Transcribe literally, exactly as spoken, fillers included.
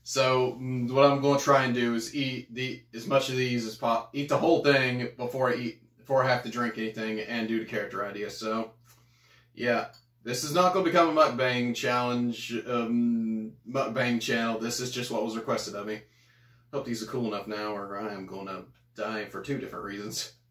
So what I'm going to try and do is eat the as much of these as possible. Eat the whole thing before I eat, before I have to drink anything, and do the character idea. So, yeah, this is not going to become a mukbang challenge, um, mukbang channel. This is just what was requested of me. Hope these are cool enough now, or I am going to die for two different reasons.